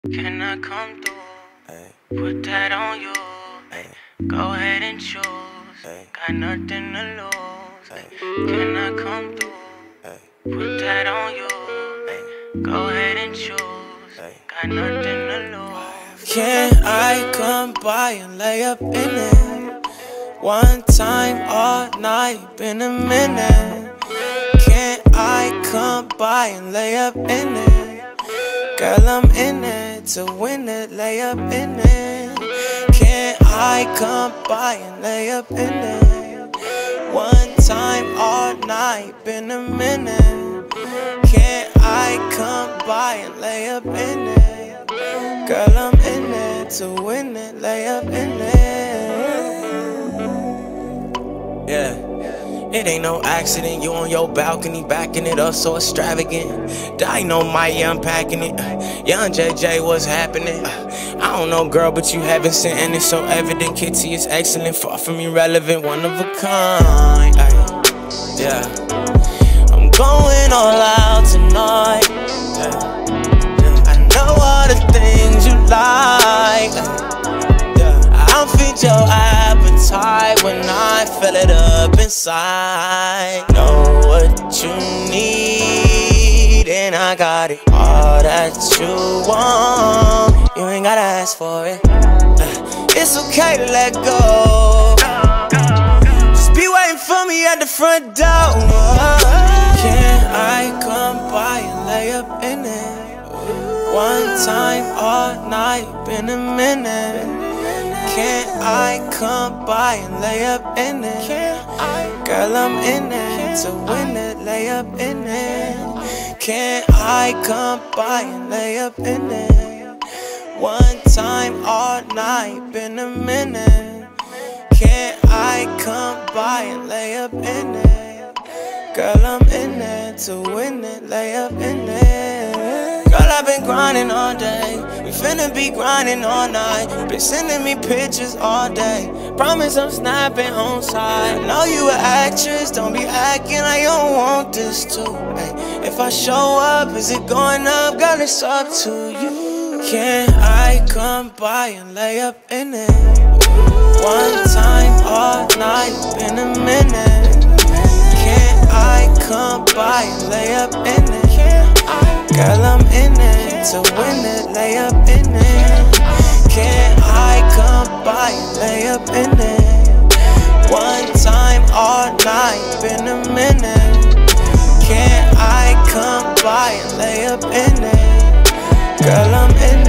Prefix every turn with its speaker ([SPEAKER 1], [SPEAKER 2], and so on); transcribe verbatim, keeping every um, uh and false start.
[SPEAKER 1] Can I come through? Ay. Put that on you. Ay. Go ahead and choose. Ay. Got nothing to lose. Ay. Can I come through? Ay. Put that on you. Ay. Go ahead and choose. Ay. Got nothing to lose. Can I come by and lay up in it? One time all night, been a minute. Can I come by and lay up in it? Girl, I'm in it to win it, lay up in it. Can I come by and lay up in it? One time all night, been a minute. Can I come by and lay up in it? Girl, I'm in it to win it, lay up in it. Yeah. It ain't no accident, you on your balcony, backing it up so extravagant. Dynamite, yeah, unpacking it. Young J J, what's happening? I don't know, girl, but you haven't sent, and it's so evident. Kitty is excellent, far from irrelevant, one of a kind. Ay, yeah, I'm going all out tonight. Yeah, yeah. I know all the things you like. Yeah, I'll feed your appetite when I fill it up inside. Know what you need, and I got it. All that you want, you ain't gotta ask for it. uh, It's okay to let go. Just be waiting for me at the front door. Can I come by and lay up in it? One time all night, been a minute. Can I come by and lay up in it? Girl, I'm in it to win it, lay up in it. Can I come by and lay up in it? One time all night, been a minute. Can I come by and lay up in it? Girl, I'm in it to win it, lay up in it. Girl, I've been grinding all day. We finna be grinding all night. Been sending me pictures all day. Promise I'm snapping on side. Know you an actress, don't be acting like you don't want this too. Ay, if I show up, is it going up? Girl, it's up to you. Can I come by and lay up in it? One time all night, been a minute. Can I come by and lay up in it? Girl, I'm in it to win it, lay up in it. Can I come by and lay up in it? One time all night, been a minute. Can I come by and lay up in it? Girl, I'm in